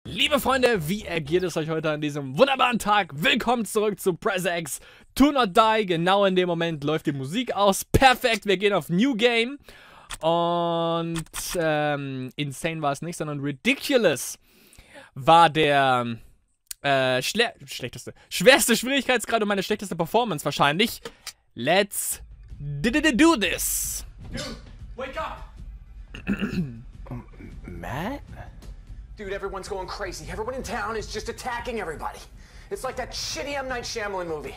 Liebe Freunde, wie ergeht es euch heute an diesem wunderbaren Tag? Willkommen zurück zu Press X To Not Die. Genau in dem Moment läuft die Musik aus. Perfekt, wir gehen auf New Game. Und Insane war es nicht, sondern Ridiculous war der schwerste Schwierigkeitsgrad und meine schlechteste Performance wahrscheinlich. Let's do this. Dude, wake up! Matt? Dude, everyone's going crazy. Everyone in town is just attacking everybody. It's like that shitty M. Night Shyamalan movie.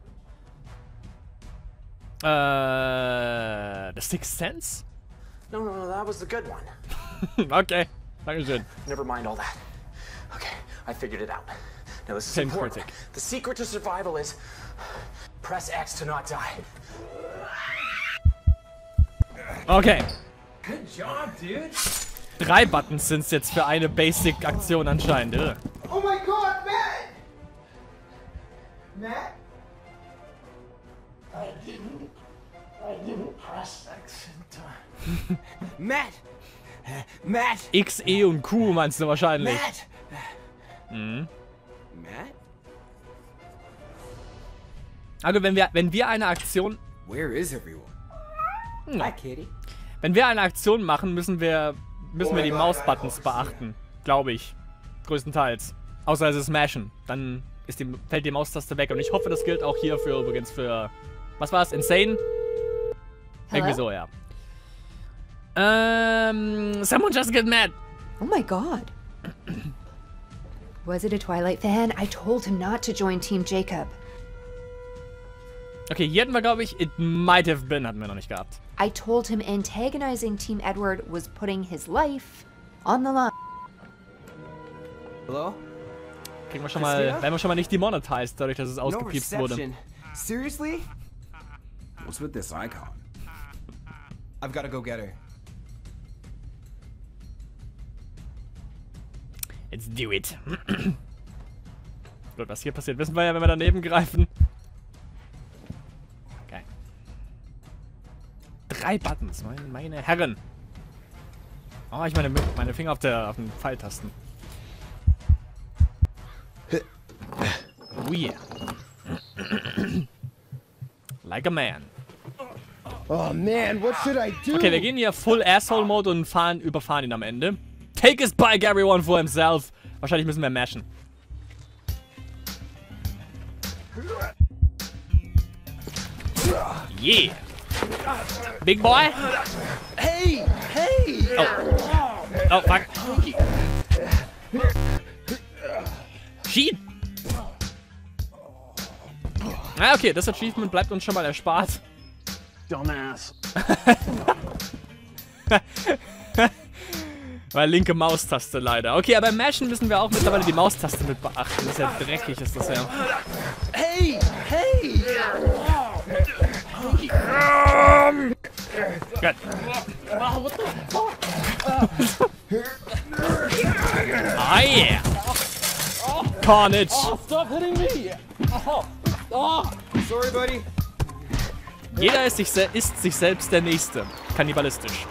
The Sixth Sense? No, that was the good one. Okay, Dankeschön. Never mind all that. Okay, I figured it out. Now this is Same important. critic. The secret to survival is press X to not die. Okay. Good job, dude. 3 Buttons sind es jetzt für eine Basic-Aktion anscheinend. Oh my god, Matt! Matt? I didn't press X in time. Matt! Matt! X, E und Q meinst du wahrscheinlich. Matt! Mhm. Matt? Also wenn wir eine Aktion... Where is everyone? Hi, Kitty. Wenn wir eine Aktion machen, müssen wir die Maus-Buttons beachten. Glaube ich. Größtenteils. Außer es ist Smashen. Dann fällt die Maustaste weg. Und ich hoffe, das gilt auch hier übrigens für... Was war's? Insane? Irgendwie so, ja. Someone just get mad. Oh my god. Was it a Twilight fan? I told him not to join Team Jacob. Okay, hier hatten wir, glaube ich, It Might Have Been hatten wir noch nicht gehabt. I told him antagonizing Team Edward was putting his life on the line. Hello? Kriegen wir schon mal, werden wir schon mal nicht demonetized, dadurch, dass es ausgepiepst wurde. Seriously? What's with this icon? I've got to go get her. Let's do it. Gut, was hier passiert, wissen wir ja, wenn wir daneben greifen. Okay. 3 Buttons, meine Herren. Oh, ich meine Finger auf den Pfeiltasten. Oh yeah. Like a man. Oh man, what should I do? Okay, wir gehen hier Full Asshole Mode und überfahren ihn am Ende. Take his bike, everyone, for himself. Wahrscheinlich müssen wir mashen. Yeah. Big boy. Hey! Oh, fuck. Sheet. Ah, okay, das Achievement bleibt uns schon mal erspart. Dumbass. Weil linke Maustaste leider. Okay, aber im Mashen müssen wir auch mittlerweile die Maustaste mit beachten. Das ist ja dreckig, ist das ja. Hey! Gut. Ah yeah! Carnage! Stop hitting me! Sorry, buddy. Jeder ist sich selbst der Nächste. Kannibalistisch.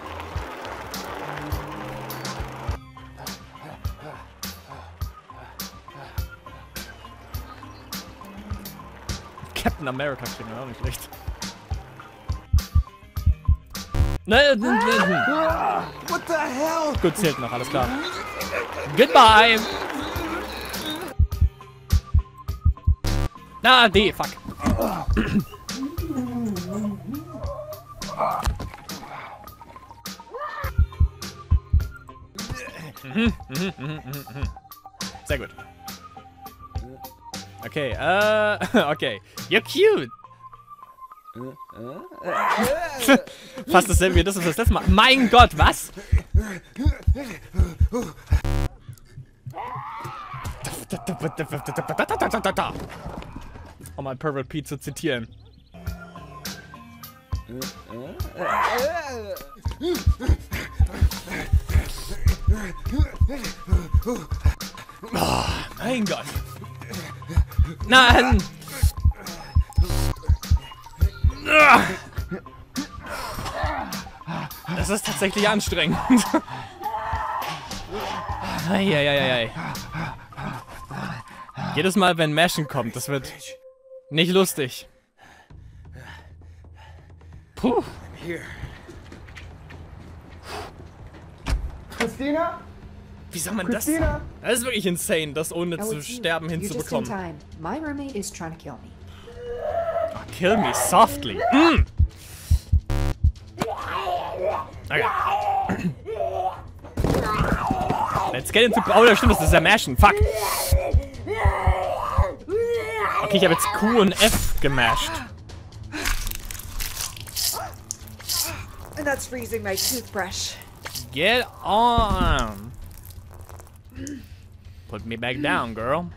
Captain America kriegen wir auch nicht recht. What the hell? Gut, zählt noch, alles klar. Goodbye! Ah, D, fuck. Sehr gut. Okay, okay. You're cute! Fast dasselbe wie das, was wir das letzte Mal. Mein Gott, was? Um mal Pervert Pete zu zitieren. Oh, mein Gott. Nein! Das ist tatsächlich anstrengend. Eieieiei. Jedes Mal, wenn Mashen kommt, das wird nicht lustig. Puh. Here. Christina? Wie soll man das? Das ist wirklich insane, das ohne zu sterben You're just in hinzubekommen. time. My roommate is trying to kill me. Oh, kill me softly. Mm. Okay. Let's get into... Oh, das stimmt, das ist ja Mashen. Fuck. Okay, ich habe jetzt Q und F gemasht. And that's freezing my toothbrush. Get on. Put me back down, girl.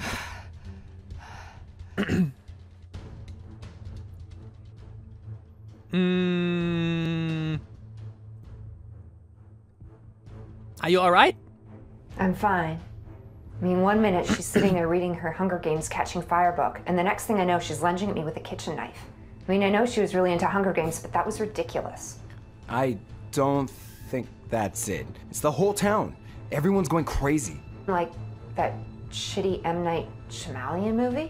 Are you alright? I'm fine. I mean, 1 minute she's sitting there reading her Hunger Games Catching Fire book, and the next thing I know, she's lunging at me with a kitchen knife. I mean, I know she was really into Hunger Games, but that was ridiculous. I don't think that's it. It's the whole town. Everyone's going crazy. Like that shitty M. Night Shyamalan movie?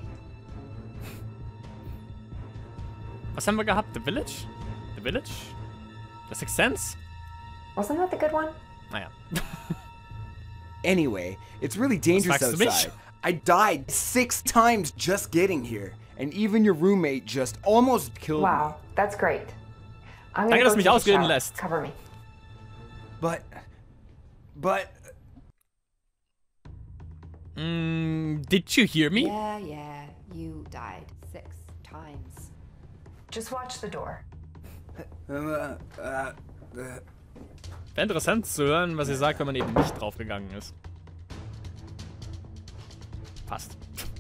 Was haben wir gehabt? The Village? The Village? The Sixth Sense? Wasn't that the good one? Naja. Anyway, it's really dangerous fragst du mich? outside. I died 6 times just getting here. And even your roommate just almost killed me. Wow, that's great. I'm Danke, gonna dass go mich take a ausreden shower. lässt. Cover me. But... Did you hear me? Yeah, you died 6 times. Just watch the door. Wäre interessant zu hören, was ihr sagt, wenn man eben nicht draufgegangen ist. Passt.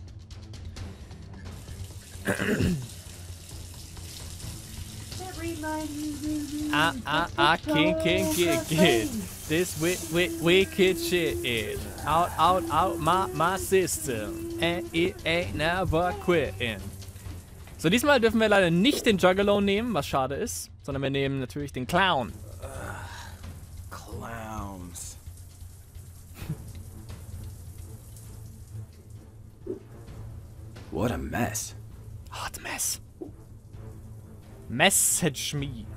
Kid. This wicked shit. Out, my system. And it ain't never quitting. So, diesmal dürfen wir leider nicht den Juggalo nehmen, was schade ist, sondern wir nehmen natürlich den Clown. Clowns. What a mess. Hot mess. Message me.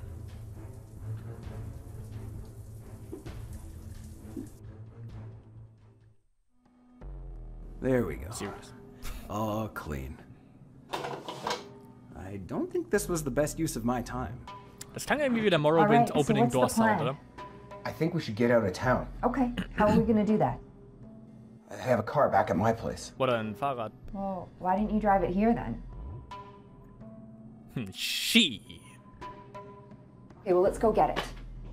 There we go. Serious. All clean. I don't think this was the best use of my time. Das klang irgendwie wie der Morrowind Alright, so Opening what's the Door Sound, plan? oder? I think we should get out of town. Okay, how are we gonna do that? I have a car back at my place. Oder ein Fahrrad. Well, why didn't you drive it here then? She. Okay, well, let's go get it.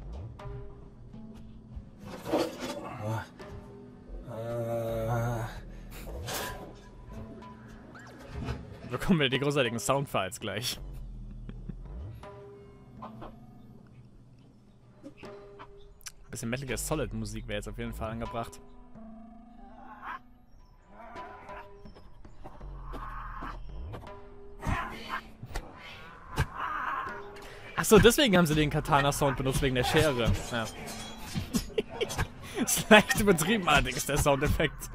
Bekommen wir die großartigen Soundfiles gleich. Bisschen Metal Gear Solid Musik wäre jetzt auf jeden Fall angebracht. Achso, deswegen haben sie den Katana-Sound benutzt, wegen der Schere. Ja. Ist leicht übertrieben allerdings, der Soundeffekt.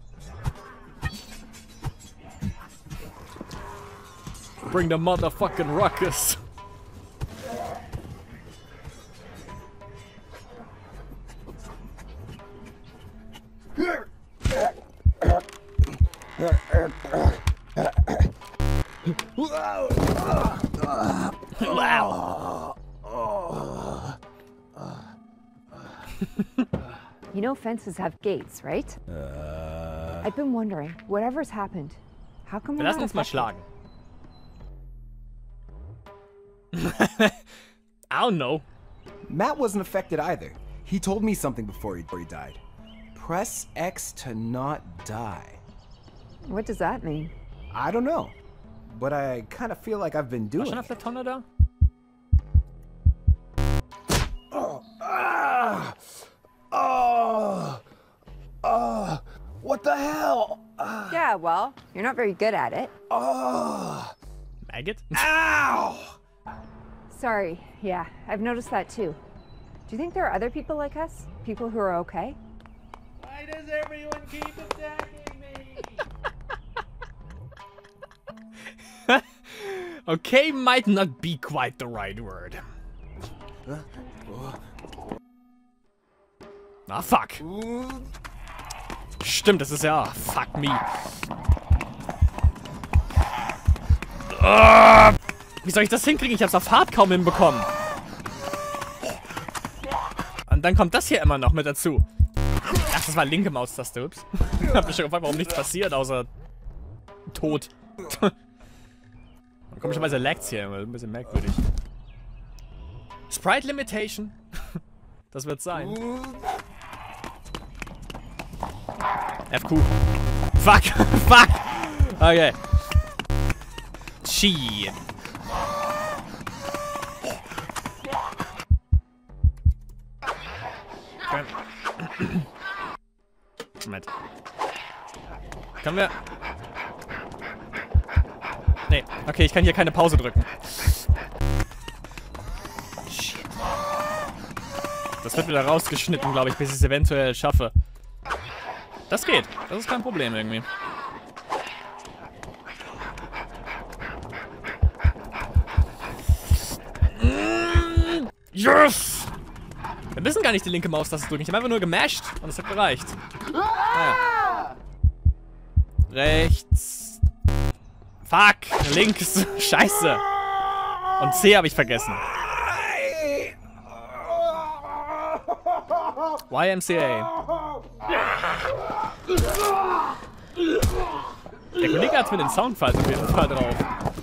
Bring the motherfucking ruckus. Wow. You know fences have gates, right? I've been wondering, whatever's happened, how come Wir we're lassen not uns mal affected? schlagen. I don't know. Matt wasn't affected either. He told me something before he died. Press X to not die. What does that mean? I don't know. But I kind of feel like I've been War doing schon it. auf der Tonne da? What the hell? Yeah, well, you're not very good at it. Maggot? Ow! Sorry, yeah, I've noticed that too. Do you think there are other people like us? People who are okay? Why does everyone keep attacking me? Okay might not be quite the right word. Ah, fuck. Stimmt, das ist ja... Fuck me. Wie soll ich das hinkriegen? Ich hab's auf Hard kaum hinbekommen. Und dann kommt das hier immer noch mit dazu. Ach, das war linke Maustaste, ups. Ich hab mich schon gefragt, warum nichts passiert, außer... Tod. Komischerweise lagt's hier immer, ein bisschen merkwürdig. Sprite Limitation. Das wird sein. FQ. Fuck. Fuck. Okay. Chi. Okay. Moment. Können wir... Nee, okay, ich kann hier keine Pause drücken. Shit. Das wird wieder rausgeschnitten, glaube ich, bis ich es eventuell schaffe. Das geht. Das ist kein Problem irgendwie. Yes! Wir müssen gar nicht die linke Maustaste drücken. Ich habe einfach nur gemasht und es hat gereicht. Ah. Rechts. Fuck. Links. Scheiße. Und C habe ich vergessen. YMCA. Der Kollege hat mit den Soundfiles auf jeden Fall drauf.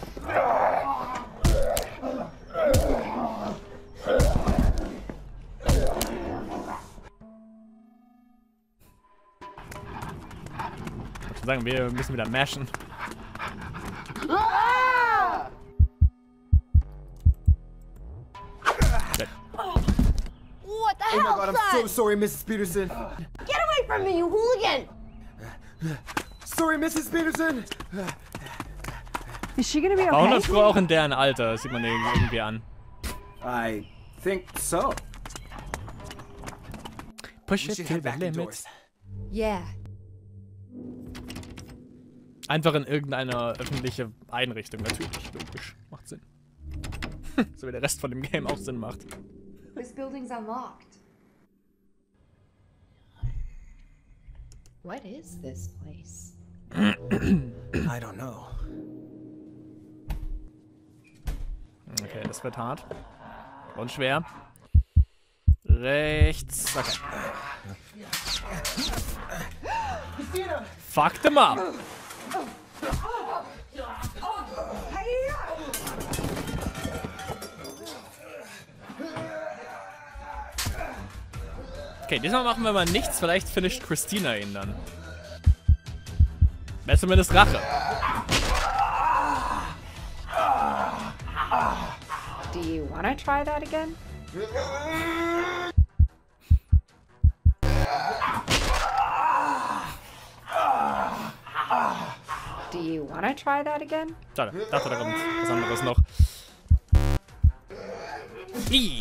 Ich würde sagen, wir müssen wieder mashen. What the Oh my hell, god, I'm son? so sorry, Mrs. Peterson. Get away from me, you hooligan! Sorry, Mrs. Peterson. Is she gonna be War 100 okay? Pro auch in deren Alter, das sieht man irgendwie an. I think so. Push We it should to head the back limits. indoors. Yeah. Einfach in irgendeine öffentliche Einrichtung, natürlich, logisch. Macht Sinn. So wie der Rest von dem Game auch Sinn macht. This building's unlocked. What is this place? I don't know. Okay, das wird hart. Und schwer. Rechts. Okay. Fuck them up. Okay, diesmal machen wir mal nichts. Vielleicht finisht Christina ihn dann. Wäre zumindest Rache. Do you wanna try that again? Do you wanna try that again? Schade, dachte, da kommt was anderes noch. Ih.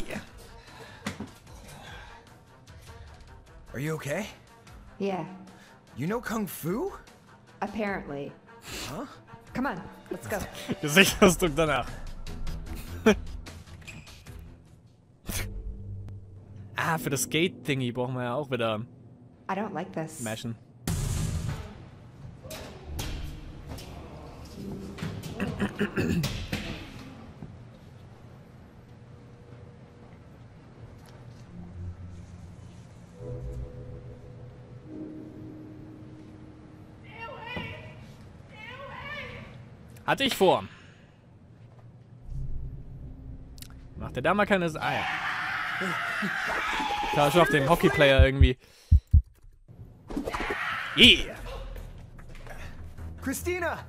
Are you okay? Yeah, You know Kung Fu? apparently. Huh? Come on, let's go. Gesichtsausdruck danach. Ah, für das Gate-Thingy brauchen wir ja auch wieder I don't like this. mashen. Hatte ich vor. Macht der da mal keine... Ah ja. Da schon auf dem Hockeyplayer irgendwie. Yeah. Christina!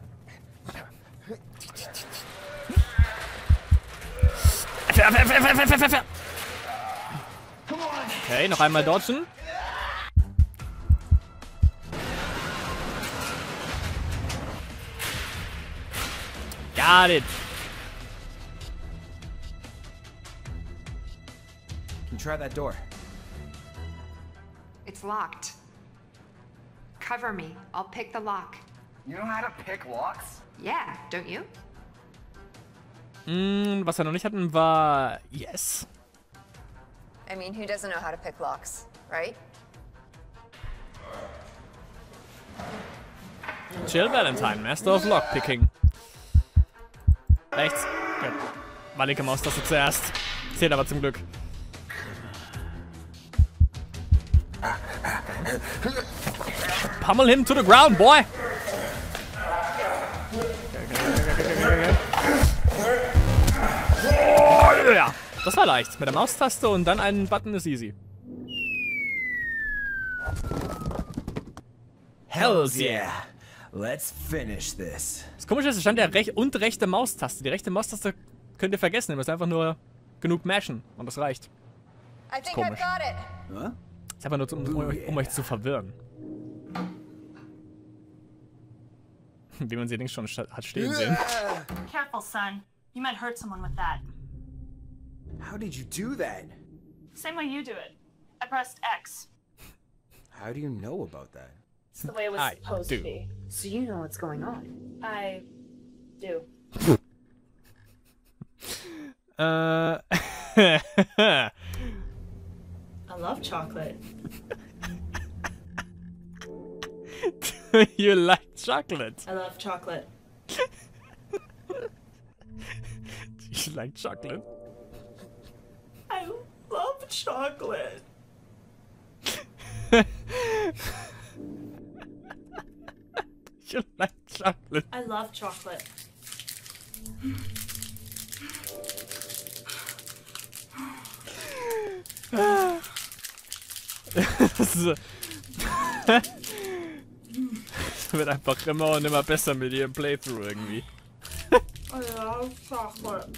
Okay, noch einmal dodgen. Got it. Can you try that door? It's locked. Cover me. I'll pick the lock. You know how to pick locks? Yeah, don't you? Was wir noch nicht hatten, war Yes. I mean, who doesn't know how to pick locks, right? Jill Valentine, Master of Lockpicking. Rechts. Gut. War linke Maustaste zuerst. Zählt aber zum Glück. Pummel him to the ground, boy! Oh, ja, das war leicht. Mit der Maustaste und dann einen Button ist easy. Hells yeah. Let's finish this. Das Komische ist, es stand ja rechte Maustaste. Die rechte Maustaste könnt ihr vergessen. Ihr müsst einfach nur genug mashen und das reicht. I think komisch. I've got it. Huh? Das ist einfach nur, um euch zu verwirren. Wie man sie links schon hat stehen sehen. Careful, son. You might hurt someone with that. How did you do that? Same way you do it. I pressed X. How do you know about that? It's the way it was I supposed do. to be. So you know what's going on. I do. I love chocolate. Do you like chocolate? I love chocolate. Do you like chocolate? I love chocolate. You like chocolate? I love chocolate. Das wird einfach immer und immer besser mit ihrem Playthrough irgendwie. I love chocolate.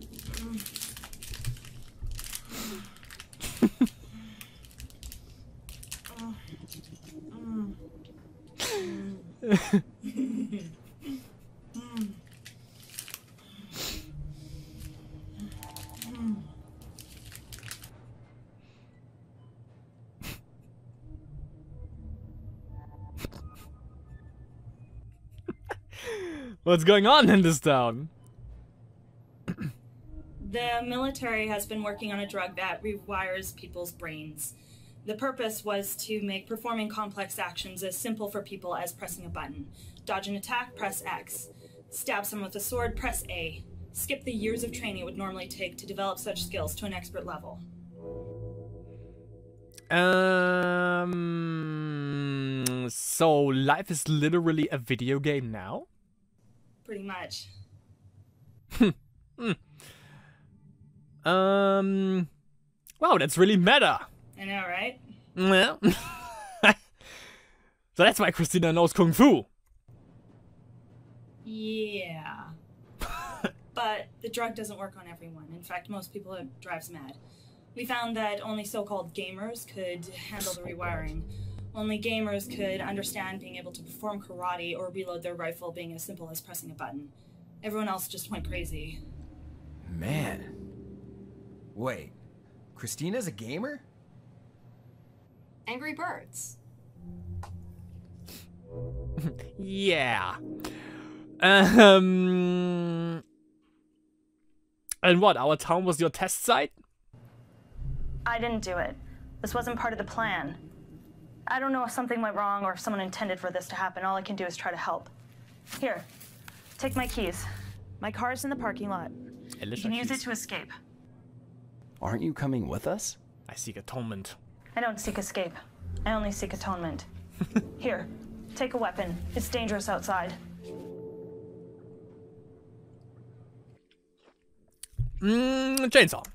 What's going on in this town? The military has been working on a drug that rewires people's brains. The purpose was to make performing complex actions as simple for people as pressing a button. Dodge an attack, press X. Stab someone with a sword, press A. Skip the years of training it would normally take to develop such skills to an expert level. So life is literally a video game now? Pretty much. Wow, that's really meta. I know, right? Well. So that's why Christina knows Kung Fu. Yeah. But the drug doesn't work on everyone. In fact, most people it drives mad. We found that only so-called gamers could handle the rewiring. Only gamers could understand being able to perform karate or reload their rifle being as simple as pressing a button. Everyone else just went crazy. Man. Wait. Christina's a gamer? Angry Birds. Yeah. And what? Our town was your test site? I didn't do it. This wasn't part of the plan. I don't know if something went wrong or if someone intended for this to happen. All I can do is try to help. Here, take my keys. My car's in the parking lot. You can use it to escape. Aren't you coming with us? I seek atonement. I don't seek escape. I only seek atonement. Here, take a weapon. It's dangerous outside. Chainsaw.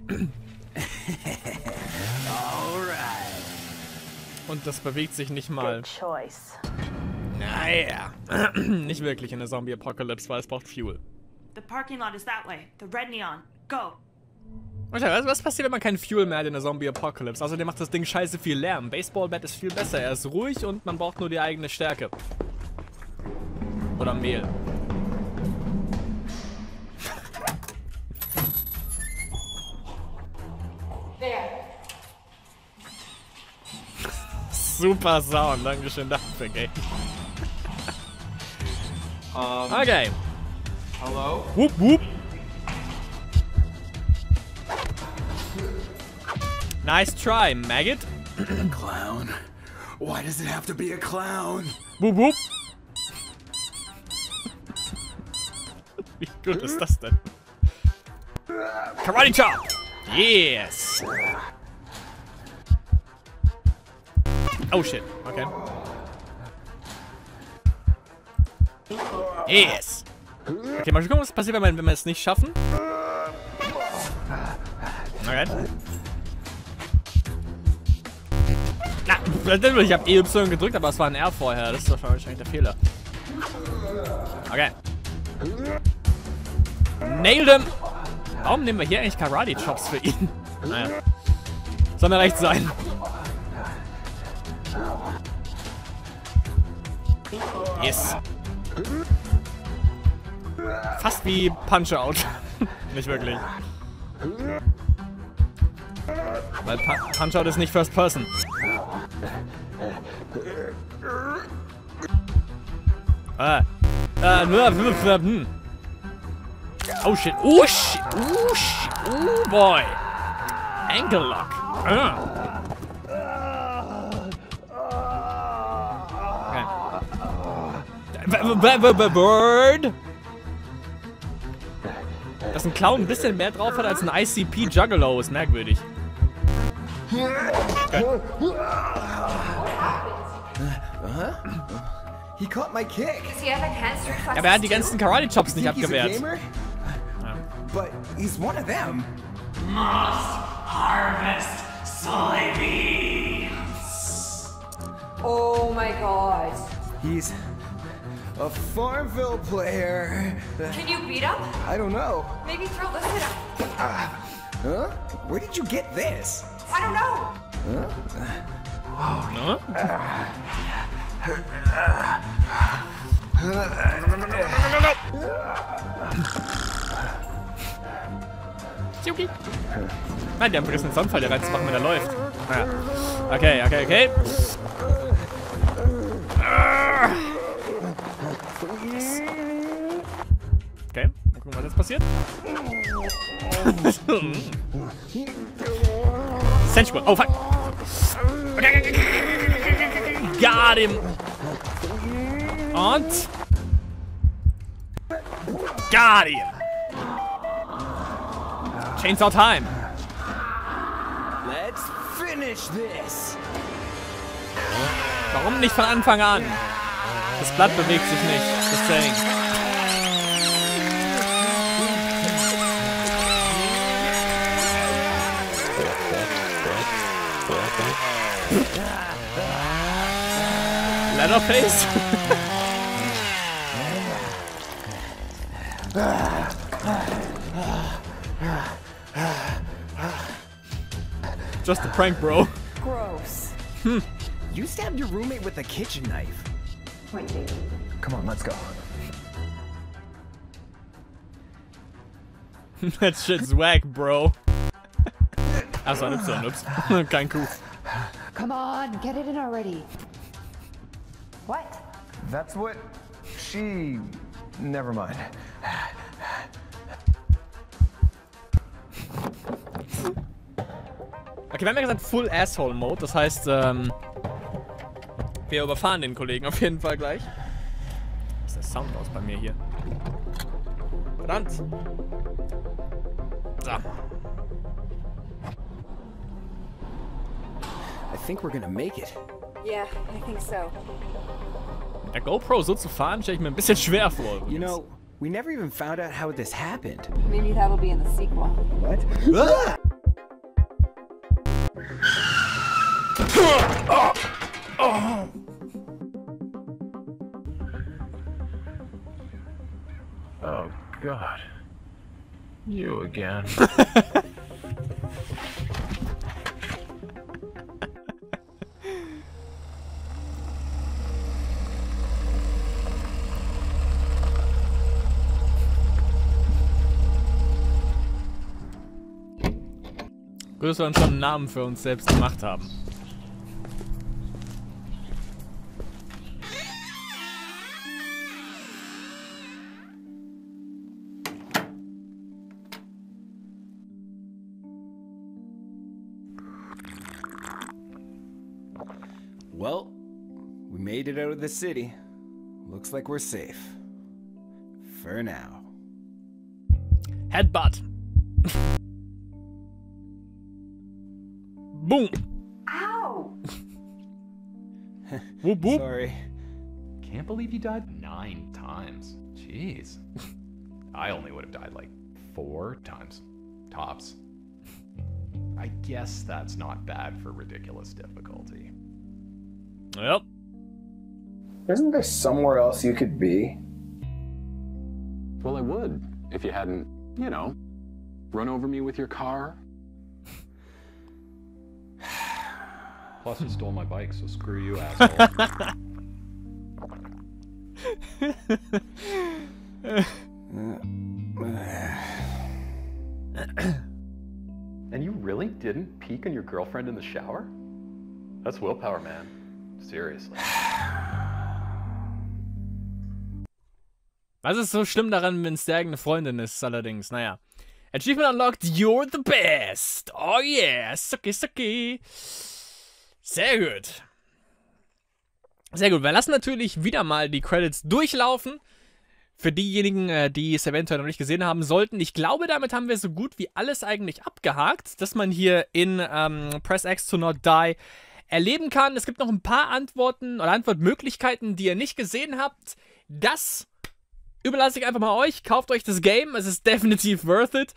Alright. Und das bewegt sich nicht mal. Good choice. Naja. Nicht wirklich in der Zombie-Apocalypse, weil es braucht Fuel. The parking lot is that way. The red neon. Go. Was passiert, wenn man kein Fuel mehr hat in der Zombie-Apocalypse? Außerdem macht das Ding scheiße viel Lärm. Baseballbat ist viel besser. Er ist ruhig und man braucht nur die eigene Stärke. Oder Mehl. Super Sound, dankeschön dafür, Game. Um, Okay. hello? Whoop, whoop. Nice try, Maggot. Clown. Why does it have to be a clown? Wup, wup. Wie gut ist das denn? Karate Chop! Yes! Oh shit, okay. Yes! Okay, mal gucken, was passiert, wenn wir es nicht schaffen. Okay. Na, ich habe EY gedrückt, aber es war ein R vorher. Das ist wahrscheinlich der Fehler. Okay. Nailed him! Warum nehmen wir hier eigentlich Karate-Chops für ihn? Naja. Soll mir recht sein. Yes. Fast wie Punch-Out. Nicht wirklich. Weil Punch-Out ist nicht First Person. Oh shit. Oh shit. Oh shit. Oh boy. Ankle lock. Okay. Bird. Dass ein Clown ein bisschen mehr drauf hat als ein ICP Juggalo, ist merkwürdig. Okay. He caught my kick. Does he have enhanced reflexes? Ja, aber er hat die gans Karate-Chops nicht Think he's a abgewehrt. gamer? But he's one of them. Harvest soybeans. Oh my god. He's a Farmville player. Can you beat him? I don't know. Maybe throw this at him. Huh? Where did you get this? I don't know. Ne? Okay. Nein, die haben vergessen, den Soundfall hier reinzumachen, wenn er läuft. Naja. Okay, okay, okay. Okay, mal gucken, was jetzt passiert. Sensual. Oh, fuck. Got him. Und? Got him. Chainsaw time. Let's finish this. Warum nicht von Anfang an? Das Blatt bewegt sich nicht. Just saying. Leatherface? Just a prank, bro. Gross. You stabbed your roommate with a kitchen knife. Wait, baby. Come on, let's go. That shit's whack, bro. Achso, ein Y, ups. Kein Kuh. Come on, get it in already. What? That's what she... Never mind. Okay, wir haben ja gesagt Full Asshole Mode, das heißt, wir überfahren den Kollegen auf jeden Fall gleich. Was ist der Sound aus bei mir hier? Verdammt! So. I think we're gonna make it. Yeah, I think so. Mit der GoPro so zu fahren, stelle ich mir ein bisschen schwer vor. You Übrigens. know, we never even found out how this happened. Maybe that'll be in the sequel. What? Ah! Oh, God. You again. Gut, dass wir uns schon einen Namen für uns selbst gemacht haben. Well, we made it out of the city. Looks like we're safe. For now. Headbutt. Boom. Ow! Whoop, whoop. Sorry. Can't believe you died 9 times. Jeez. I only would have died like 4 times. Tops. I guess that's not bad for ridiculous difficulty. Yep. Isn't there somewhere else you could be? Well, I would, if you hadn't, you know, run over me with your car. Plus, you stole my bike, so screw you, asshole. And you really didn't peek on your girlfriend in the shower? That's willpower, man. Seriously. Was ist so schlimm daran, wenn es die eigene Freundin ist, allerdings? Naja. Achievement unlocked, you're the best. Oh yeah, sucky, sucky. Sehr gut. Sehr gut. Wir lassen natürlich wieder mal die Credits durchlaufen. Für diejenigen, die es eventuell noch nicht gesehen haben sollten. Ich glaube, damit haben wir so gut wie alles eigentlich abgehakt, dass man hier in Press X to Not Die erleben kann. Es gibt noch ein paar Antworten oder Antwortmöglichkeiten, die ihr nicht gesehen habt. Das überlasse ich einfach mal euch. Kauft euch das Game. Es ist definitiv worth it.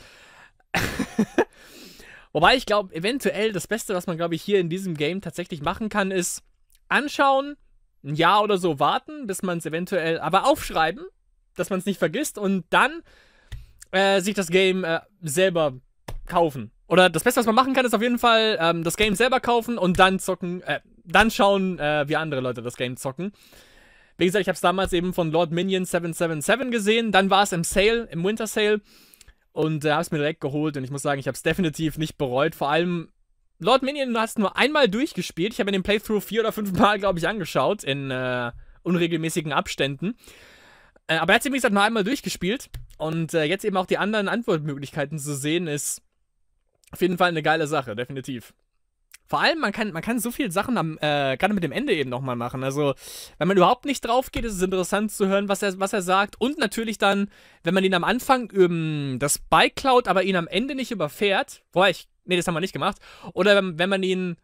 Wobei ich glaube, eventuell das Beste, was man, glaube ich, hier in diesem Game tatsächlich machen kann, ist anschauen, ein Jahr oder so warten, bis man es eventuell, aber aufschreiben, dass man es nicht vergisst und dann sich das Game selber kaufen. Oder das Beste, was man machen kann, ist auf jeden Fall das Game selber kaufen und dann zocken, dann schauen, wie andere Leute das Game zocken. Wie gesagt, ich habe es damals eben von Lord Minion 777 gesehen, dann war es im Sale, im Winter Sale und habe es mir direkt geholt und ich muss sagen, ich habe es definitiv nicht bereut. Vor allem, Lord Minion, du hast nur einmal durchgespielt. Ich habe mir den Playthrough 4 oder 5 Mal, glaube ich, angeschaut in unregelmäßigen Abständen. Aber er hat sie, wie gesagt, nur einmal durchgespielt. Und jetzt eben auch die anderen Antwortmöglichkeiten zu sehen, ist auf jeden Fall eine geile Sache, definitiv. Vor allem, man kann so viele Sachen gerade mit dem Ende eben nochmal machen. Also, wenn man überhaupt nicht drauf geht, ist es interessant zu hören, was er sagt. Und natürlich dann, wenn man ihn am Anfang das Bike klaut, aber ihn am Ende nicht überfährt. Nee, das haben wir nicht gemacht. Oder wenn man ihm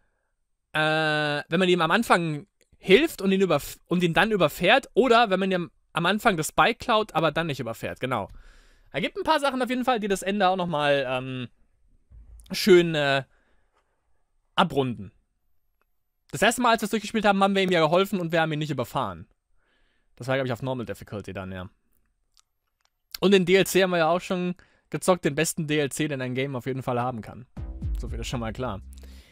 am Anfang hilft und ihn dann überfährt. Oder wenn man ihm am Anfang das Bike klaut, aber dann nicht überfährt. Genau. Er gibt ein paar Sachen auf jeden Fall, die das Ende auch nochmal schön abrunden. Das erste Mal, als wir es durchgespielt haben, haben wir ihm ja geholfen und wir haben ihn nicht überfahren. Das war, glaube ich, auf Normal Difficulty dann, ja. Und den DLC haben wir ja auch schon gezockt, den besten DLC, den ein Game auf jeden Fall haben kann. So viel ist schon mal klar.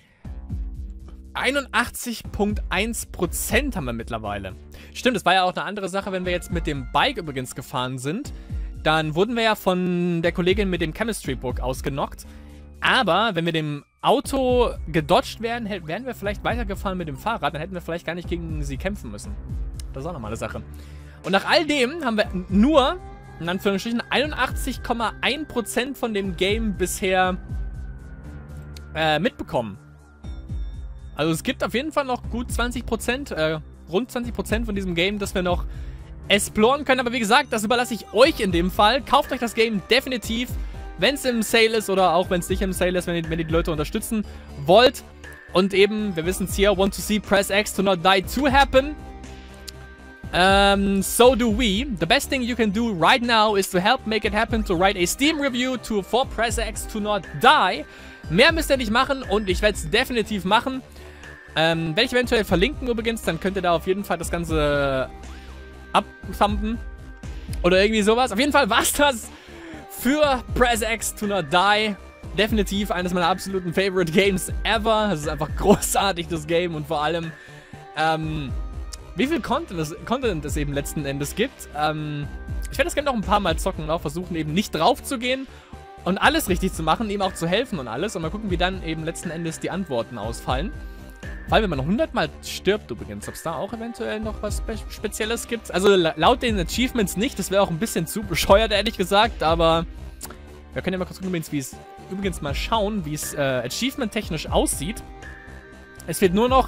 81,1% haben wir mittlerweile. Stimmt, das war ja auch eine andere Sache, wenn wir jetzt mit dem Bike übrigens gefahren sind. Dann wurden wir ja von der Kollegin mit dem Chemistry Book ausgenockt. Aber wenn wir dem Auto gedodged wären, wären wir vielleicht weitergefahren mit dem Fahrrad. Dann hätten wir vielleicht gar nicht gegen sie kämpfen müssen. Das ist auch nochmal eine Sache. Und nach all dem haben wir nur, in Anführungsstrichen, 81,1% von dem Game bisher mitbekommen. Also es gibt auf jeden Fall noch gut 20%, rund 20% von diesem Game, das wir noch exploren können. Aber wie gesagt, das überlasse ich euch in dem Fall. Kauft euch das Game definitiv, wenn es im Sale ist oder auch wenn es nicht im Sale ist, wenn ihr die Leute unterstützen wollt. Und eben, wir wissen es hier, want to see Press X to not die to happen. So do we. The best thing you can do right now is to help make it happen, to write a Steam review for Press X to not die. Mehr müsst ihr nicht machen und ich werde es definitiv machen. Werde ich eventuell verlinken übrigens, dann könnt ihr da auf jeden Fall das Ganze abthumpen. Oder irgendwie sowas. Auf jeden Fall war's das für Press X to not die. Definitiv eines meiner absoluten Favorite Games ever. Es ist einfach großartig, das Game. Und vor allem, wie viel Content es eben letzten Endes gibt. Ich werde das Game noch ein paar Mal zocken und auch versuchen, eben nicht drauf zu gehen und alles richtig zu machen, ihm auch zu helfen und alles. Und mal gucken, wie dann eben letzten Endes die Antworten ausfallen. Vor allem, wenn man noch 100 Mal stirbt übrigens, ob es da auch eventuell noch was Spezielles gibt. Also laut den Achievements nicht, das wäre auch ein bisschen zu bescheuert, ehrlich gesagt, aber wir können ja mal kurz gucken, übrigens mal schauen, wie es achievement-technisch aussieht. Es fehlt nur noch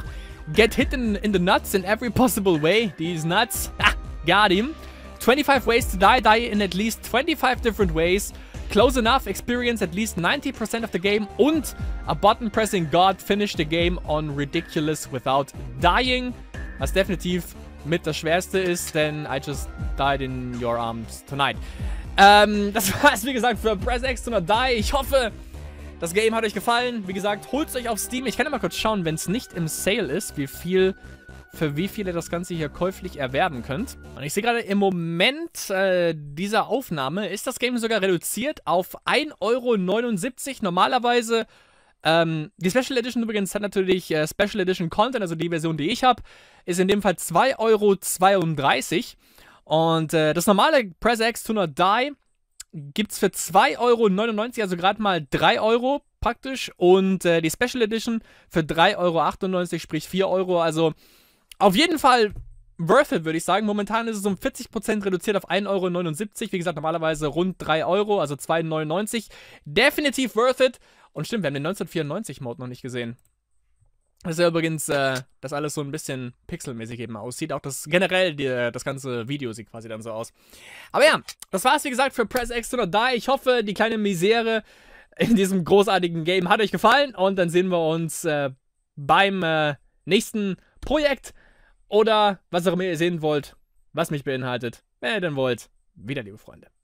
Get hit in the nuts in every possible way. These nuts. Ha, got him. 25 ways to die. Die in at least 25 different ways. Close enough. Experience at least 90% of the game. Und a button pressing god. Finish the game on ridiculous without dying. Was definitiv mit das Schwerste ist, denn I just died in your arms tonight. Das war's, wie gesagt, für Press X to Not Die. Ich hoffe, das Game hat euch gefallen. Wie gesagt, holt es euch auf Steam. Ich kann ja mal kurz schauen, wenn es nicht im Sale ist, für wie viel ihr das Ganze hier käuflich erwerben könnt. Und ich sehe gerade im Moment dieser Aufnahme ist das Game sogar reduziert auf 1,79 €. Normalerweise, die Special Edition übrigens hat natürlich Special Edition Content, also die Version, die ich habe, ist in dem Fall 2,32 €. Und das normale Press X to Not Die gibt es für 2,99 €, also gerade mal 3 € praktisch. Und die Special Edition für 3,98 €, sprich 4 €. Also auf jeden Fall worth it, würde ich sagen. Momentan ist es um 40% reduziert auf 1,79 €. Wie gesagt, normalerweise rund 3 €, also 2,99 €. Definitiv worth it. Und stimmt, wir haben den 1994-Mode noch nicht gesehen. Das ist ja übrigens, das alles so ein bisschen pixelmäßig eben aussieht. Auch das generell, das ganze Video sieht quasi dann so aus. Aber ja, das war's wie gesagt für Press X to Not Die. Ich hoffe, die kleine Misere in diesem großartigen Game hat euch gefallen. Und dann sehen wir uns beim nächsten Projekt. Oder was auch immer ihr sehen wollt, was mich beinhaltet. Wenn ihr denn wollt, wieder, liebe Freunde.